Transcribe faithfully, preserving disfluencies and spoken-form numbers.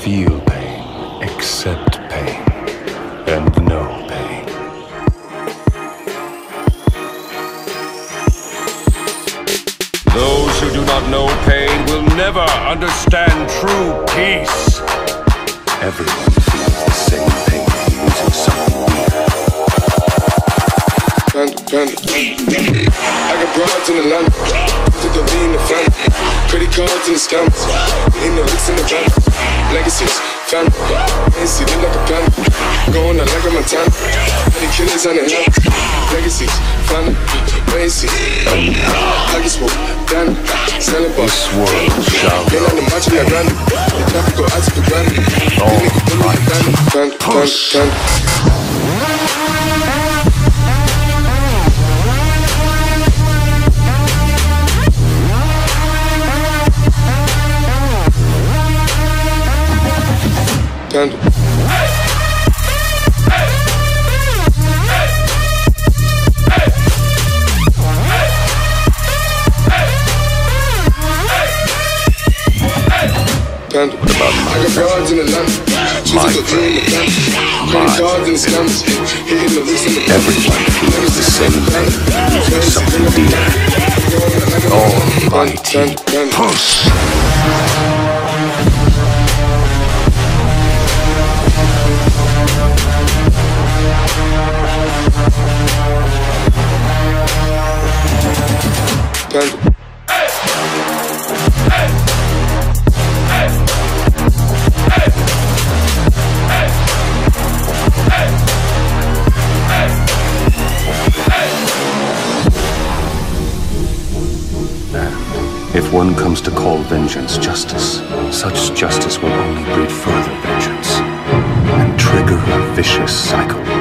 feel pain, accept pain, and know pain. Those who do not know pain will never understand true peace. Everyone feels the same pain losing someone dear. Panda, panda. I got broads in the land, to the lean the fan, credit cards in the scams, in the licks in the van, legacies, fan, ain't see it like a plan, going out like a Montana, many killers on the hands, legacies, fan, lazy, like it's smoke, Dan, selling box, This world shall get on the match in the grand, the traffic go out to the grand, all right. Panda, panda, panda. Panda. Panda. I got broads in the land, My choosing to dream the plan, My credit cards in the scams, hitting the licks in the van. Everyone feels the same pain losing something dear. Almighty push. Panda. If one comes to call vengeance justice, such justice will only breed further vengeance and trigger a vicious cycle.